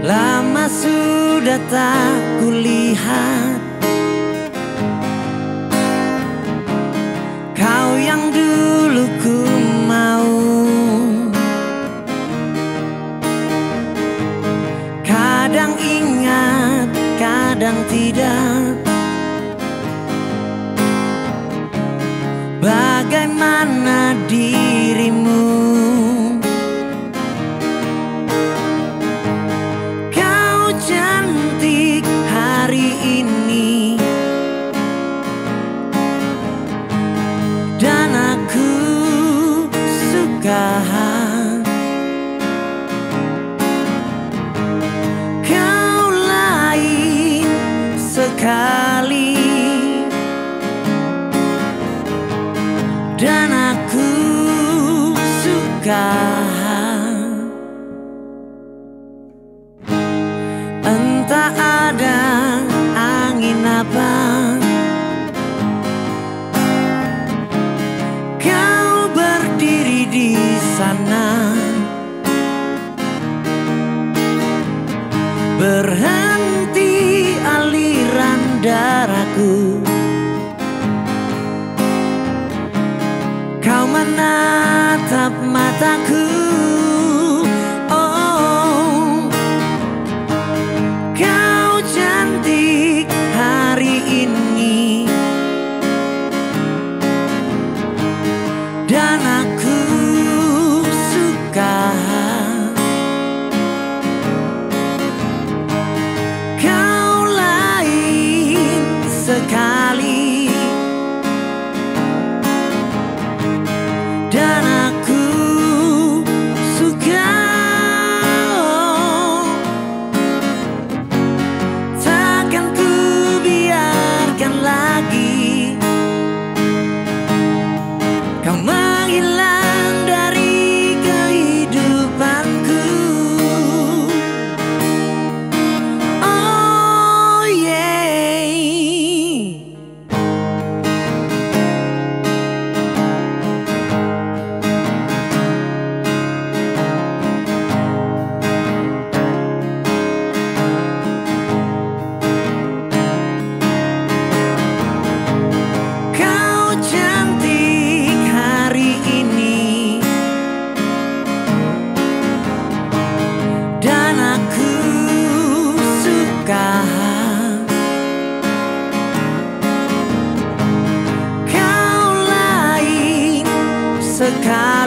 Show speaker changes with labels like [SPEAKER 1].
[SPEAKER 1] Lama sudah tak kulihat kau yang dulu ku mau. Kadang ingat, kadang tidak. Bagaimana dirimu? Kau cantik hari ini dan aku suka. Kau lain sekali dan aku suka. Entah ada angin apa, kau berdiri di sana, berhenti aliran darahku. Kau menatap mataku, oh, kau cantik hari ini dan aku suka. Kau lain sekali dan aku suka. Takkan ku biarkan lagi kau menghilang dari kehidupanku. Oh yeah. Kau cantik hari ini dan aku suka. Kau lain sekali